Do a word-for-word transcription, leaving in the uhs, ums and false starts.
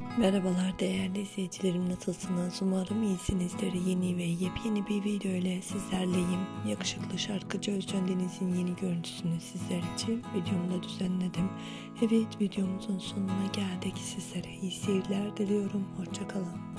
Merhabalar değerli izleyicilerim, nasılsınız? Umarım iyisinizdir. Yeni ve yepyeni bir video ile sizlerleyim. Yakışıklı şarkıcı Özcan Deniz'in yeni görüntüsünü sizler için videomda düzenledim. Evet, videomuzun sonuna geldik. Sizlere iyi seyirler diliyorum. Hoşça kalın.